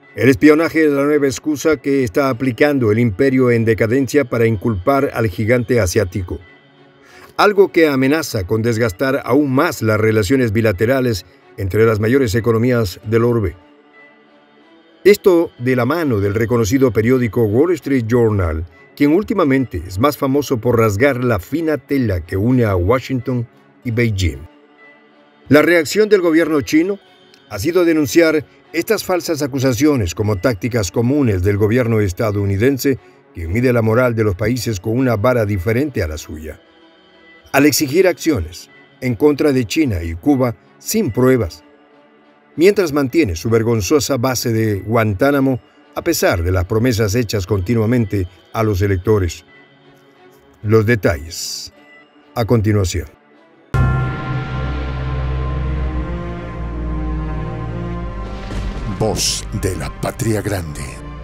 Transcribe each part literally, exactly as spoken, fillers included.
El espionaje es la nueva excusa que está aplicando el imperio en decadencia para inculpar al gigante asiático. Algo que amenaza con desgastar aún más las relaciones bilaterales entre las mayores economías del orbe. Esto de la mano del reconocido periódico Wall Street Journal, quien últimamente es más famoso por rasgar la fina tela que une a Washington y Beijing. La reacción del gobierno chino ha sido denunciar estas falsas acusaciones como tácticas comunes del gobierno estadounidense que mide la moral de los países con una vara diferente a la suya. Al exigir acciones en contra de China y Cuba sin pruebas, mientras mantiene su vergonzosa base de Guantánamo a pesar de las promesas hechas continuamente a los electores. Los detalles a continuación. Voz de la Patria Grande.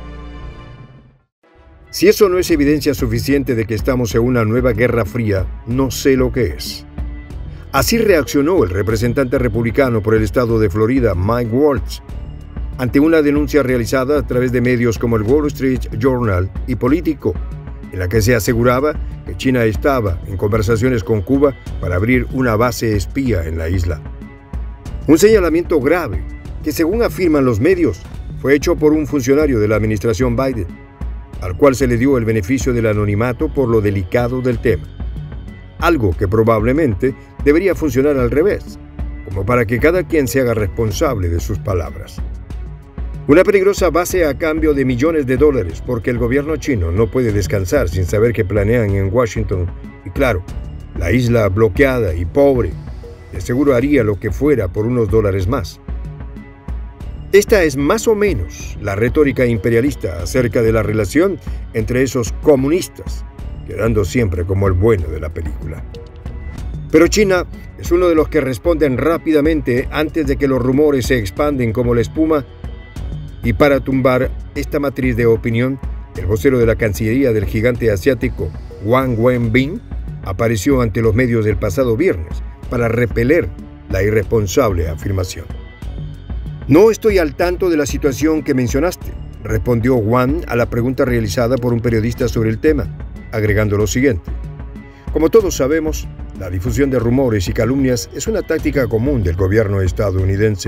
Si eso no es evidencia suficiente de que estamos en una nueva guerra fría, no sé lo que es. Así reaccionó el representante republicano por el estado de Florida, Mike Waltz, ante una denuncia realizada a través de medios como el Wall Street Journal y Político, en la que se aseguraba que China estaba en conversaciones con Cuba para abrir una base espía en la isla. Un señalamiento grave que, según afirman los medios, fue hecho por un funcionario de la administración Biden, al cual se le dio el beneficio del anonimato por lo delicado del tema. Algo que probablemente debería funcionar al revés, como para que cada quien se haga responsable de sus palabras. Una peligrosa base a cambio de millones de dólares, porque el gobierno chino no puede descansar sin saber qué planean en Washington. Y claro, la isla bloqueada y pobre, de seguro haría lo que fuera por unos dólares más. Esta es más o menos la retórica imperialista acerca de la relación entre esos comunistas, quedando siempre como el bueno de la película. Pero China es uno de los que responden rápidamente antes de que los rumores se expanden como la espuma, y para tumbar esta matriz de opinión, el vocero de la Cancillería del gigante asiático, Wang Wenbin, apareció ante los medios del pasado viernes para repeler la irresponsable afirmación. No estoy al tanto de la situación que mencionaste, respondió Wang a la pregunta realizada por un periodista sobre el tema, agregando lo siguiente. Como todos sabemos, la difusión de rumores y calumnias es una táctica común del gobierno estadounidense.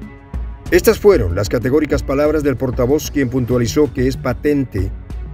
Estas fueron las categóricas palabras del portavoz, quien puntualizó que es patente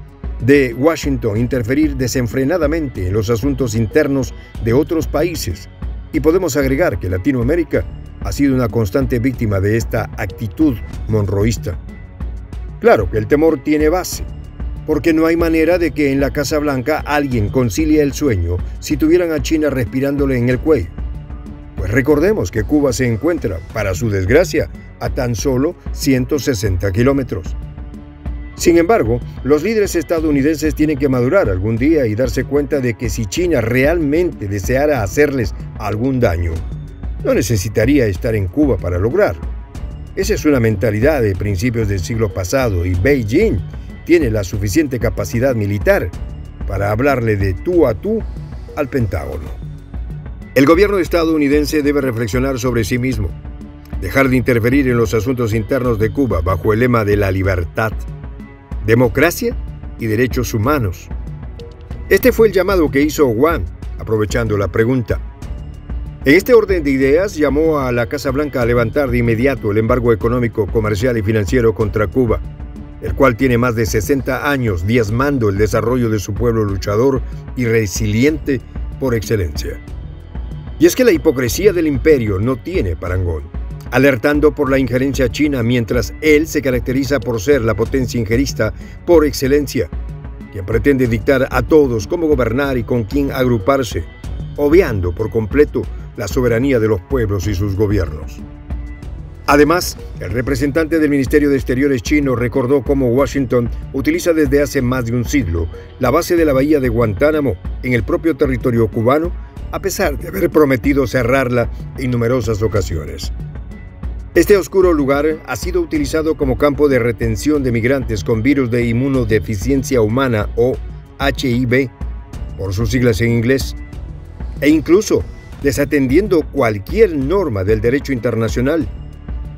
de Washington interferir desenfrenadamente en los asuntos internos de otros países, y podemos agregar que Latinoamérica ha sido una constante víctima de esta actitud monroísta. Claro que el temor tiene base, porque no hay manera de que en la Casa Blanca alguien concilie el sueño si tuvieran a China respirándole en el cuello. Pues recordemos que Cuba se encuentra, para su desgracia, a tan solo ciento sesenta kilómetros. Sin embargo, los líderes estadounidenses tienen que madurar algún día y darse cuenta de que si China realmente deseara hacerles algún daño, no necesitaría estar en Cuba para lograrlo. Esa es una mentalidad de principios del siglo pasado y Beijing tiene la suficiente capacidad militar para hablarle de tú a tú al Pentágono. El gobierno estadounidense debe reflexionar sobre sí mismo, dejar de interferir en los asuntos internos de Cuba bajo el lema de la libertad, democracia y derechos humanos. Este fue el llamado que hizo Wang, aprovechando la pregunta. En este orden de ideas, llamó a la Casa Blanca a levantar de inmediato el embargo económico, comercial y financiero contra Cuba, el cual tiene más de sesenta años diezmando el desarrollo de su pueblo luchador y resiliente por excelencia. Y es que la hipocresía del imperio no tiene parangón, alertando por la injerencia china mientras él se caracteriza por ser la potencia injerista por excelencia, quien pretende dictar a todos cómo gobernar y con quién agruparse, obviando por completo la soberanía de los pueblos y sus gobiernos. Además, el representante del Ministerio de Exteriores chino recordó cómo Washington utiliza desde hace más de un siglo la base de la bahía de Guantánamo en el propio territorio cubano, a pesar de haber prometido cerrarla en numerosas ocasiones. Este oscuro lugar ha sido utilizado como campo de retención de migrantes con virus de inmunodeficiencia humana o H I V, por sus siglas en inglés, e incluso desatendiendo cualquier norma del derecho internacional,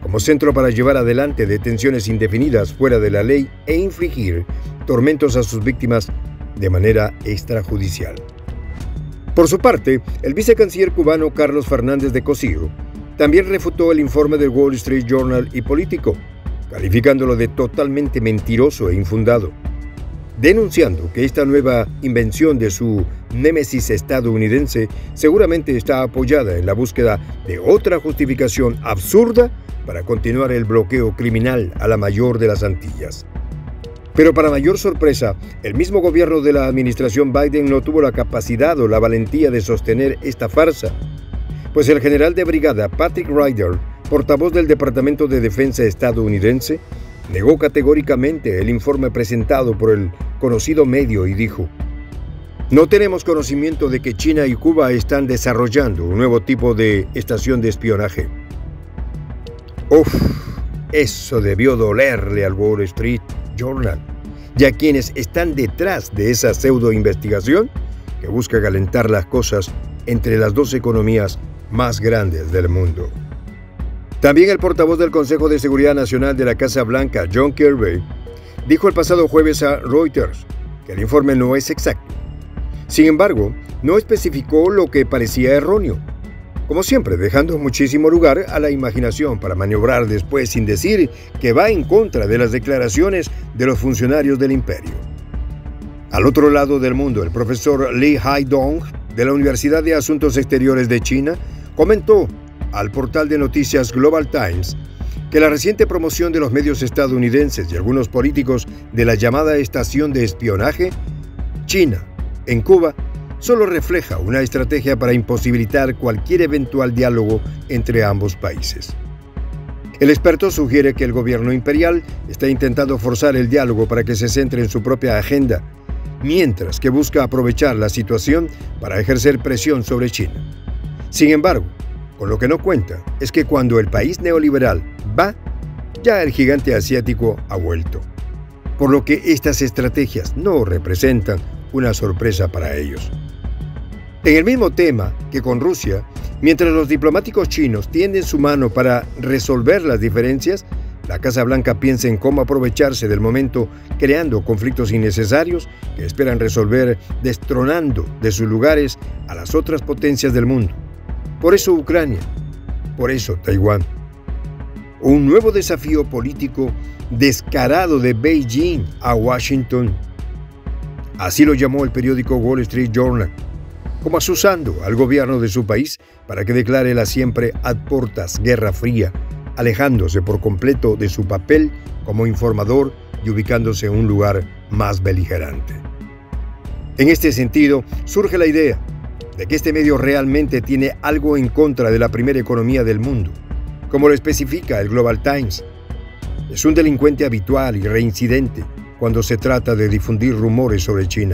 como centro para llevar adelante detenciones indefinidas fuera de la ley e infligir tormentos a sus víctimas de manera extrajudicial. Por su parte, el vicecanciller cubano Carlos Fernández de Cosío también refutó el informe del Wall Street Journal y Político, calificándolo de totalmente mentiroso e infundado, denunciando que esta nueva invención de su némesis estadounidense seguramente está apoyada en la búsqueda de otra justificación absurda para continuar el bloqueo criminal a la mayor de las Antillas. Pero para mayor sorpresa, el mismo gobierno de la administración Biden no tuvo la capacidad o la valentía de sostener esta farsa, pues el general de brigada Patrick Ryder, portavoz del Departamento de Defensa estadounidense, negó categóricamente el informe presentado por el conocido medio y dijo: "No tenemos conocimiento de que China y Cuba están desarrollando un nuevo tipo de estación de espionaje". Uf, eso debió dolerle al Wall Street Journal, ya quienes están detrás de esa pseudo-investigación que busca calentar las cosas entre las dos economías más grandes del mundo. También el portavoz del Consejo de Seguridad Nacional de la Casa Blanca, John Kirby, dijo el pasado jueves a Reuters que el informe no es exacto. Sin embargo, no especificó lo que parecía erróneo, como siempre dejando muchísimo lugar a la imaginación para maniobrar después sin decir que va en contra de las declaraciones de los funcionarios del imperio. Al otro lado del mundo, el profesor Li Haidong de la Universidad de Asuntos Exteriores de China comentó al portal de noticias Global Times que la reciente promoción de los medios estadounidenses y algunos políticos de la llamada estación de espionaje China en Cuba solo refleja una estrategia para imposibilitar cualquier eventual diálogo entre ambos países. El experto sugiere que el gobierno imperial está intentando forzar el diálogo para que se centre en su propia agenda, mientras que busca aprovechar la situación para ejercer presión sobre China. Sin embargo, con lo que no cuenta es que cuando el país neoliberal va, ya el gigante asiático ha vuelto, por lo que estas estrategias no representan una sorpresa para ellos. En el mismo tema que con Rusia, mientras los diplomáticos chinos tienden su mano para resolver las diferencias, la Casa Blanca piensa en cómo aprovecharse del momento creando conflictos innecesarios que esperan resolver destronando de sus lugares a las otras potencias del mundo. Por eso Ucrania, por eso Taiwán. Un nuevo desafío político descarado de Beijing a Washington. Así lo llamó el periódico Wall Street Journal, como asusando al gobierno de su país para que declare la siempre ad portas Guerra Fría, alejándose por completo de su papel como informador y ubicándose en un lugar más beligerante. En este sentido, surge la idea de que este medio realmente tiene algo en contra de la primera economía del mundo, como lo especifica el Global Times. Es un delincuente habitual y reincidente cuando se trata de difundir rumores sobre China.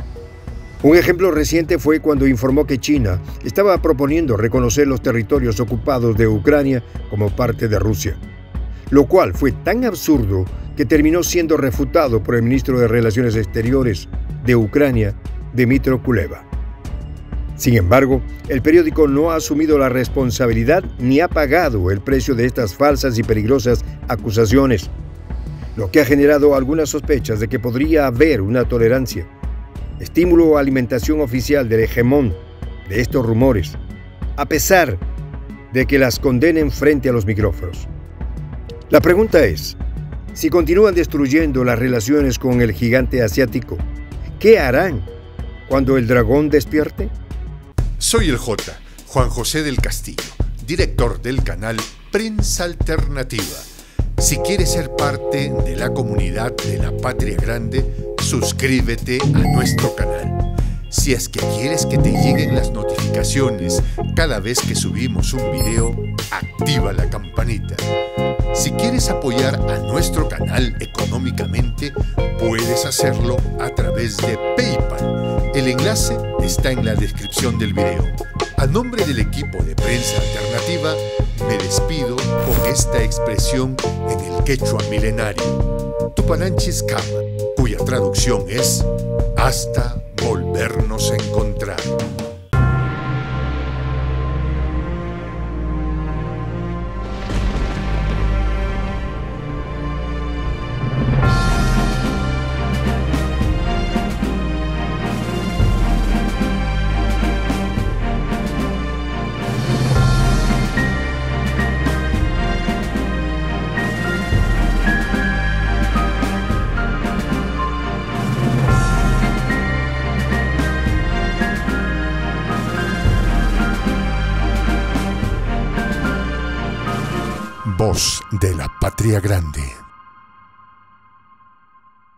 Un ejemplo reciente fue cuando informó que China estaba proponiendo reconocer los territorios ocupados de Ucrania como parte de Rusia, lo cual fue tan absurdo que terminó siendo refutado por el ministro de Relaciones Exteriores de Ucrania, Dmytro Kuleba. Sin embargo, el periódico no ha asumido la responsabilidad ni ha pagado el precio de estas falsas y peligrosas acusaciones, lo que ha generado algunas sospechas de que podría haber una tolerancia, estímulo o alimentación oficial del hegemón de estos rumores, a pesar de que las condenen frente a los micrófonos. La pregunta es, si continúan destruyendo las relaciones con el gigante asiático, ¿qué harán cuando el dragón despierte? Soy el J, Juan José del Castillo, director del canal Prensa Alternativa. Si quieres ser parte de la comunidad de la Patria Grande, suscríbete a nuestro canal. Si es que quieres que te lleguen las notificaciones cada vez que subimos un video, activa la campanita. Si quieres apoyar a nuestro canal económicamente, puedes hacerlo a través de PayPal. El enlace está en la descripción del video. A nombre del equipo de Prensa Alternativa, me despido con esta expresión en el quechua milenario, Tupananchis Kama, cuya traducción es hasta volvernos a encontrar. Voz de la Patria Grande.